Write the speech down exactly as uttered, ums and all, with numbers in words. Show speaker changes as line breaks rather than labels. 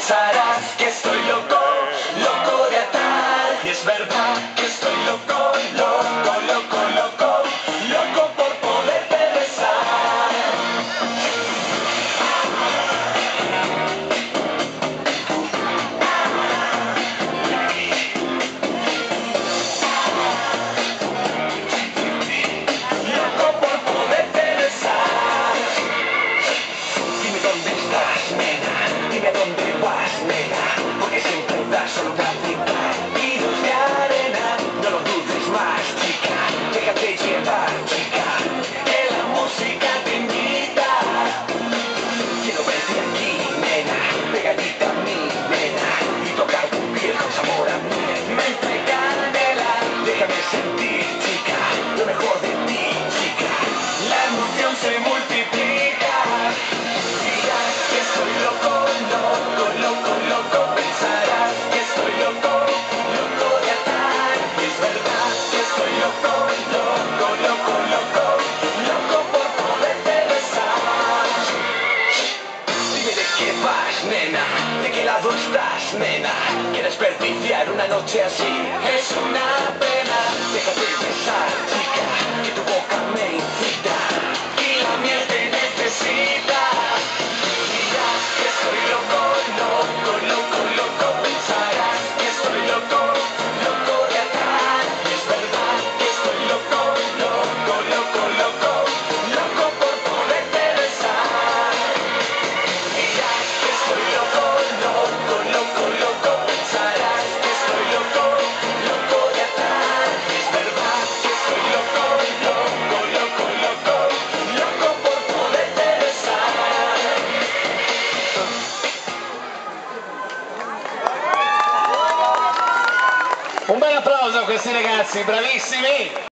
pensarás que estoy loco, loco de atar. Y es verdad que estoy loco, loco, loco, loco, loco por poderte besar. Loco por poderte besar. Dime dónde estás, nena, dime dónde vas, nena, porque siempre das solo una cita. Tiros de arena, no lo dudes más, chica, déjate llevar, chica, que la música te invita. Quiero verte aquí, nena, pegadita a mí, nena, y tocar tu piel con sabor a mí. Mente candela, déjame sentir, chica, lo mejor de ti, chica. La emoción se multiplica. Dirás que estoy loco, loco, loco, loco. Pensarás que estoy loco, loco de atar. Y es verdad que estoy loco, loco, loco, loco, loco por poderte besar. Dime de qué vas, nena, de qué lado estás, nena. ¿Quieres desperdiciar una noche así? Es una pena. Déjate besar, chica, que tu boca me incita y la miel te necesita. Dirás que estoy loco, loco, loco, loco. Pensarás que estoy loco, loco de atar. Y es verdad que estoy loco, loco, loco, loco, loco por poderte besar. Dirás que estoy loco, loco, loco, loco. Pensarás que estoy loco, loco de atar. Es verdad que estoy loco, loco, loco, loco, loco por poderte besar.
Un bel applauso a questi ragazzi, bravissimi!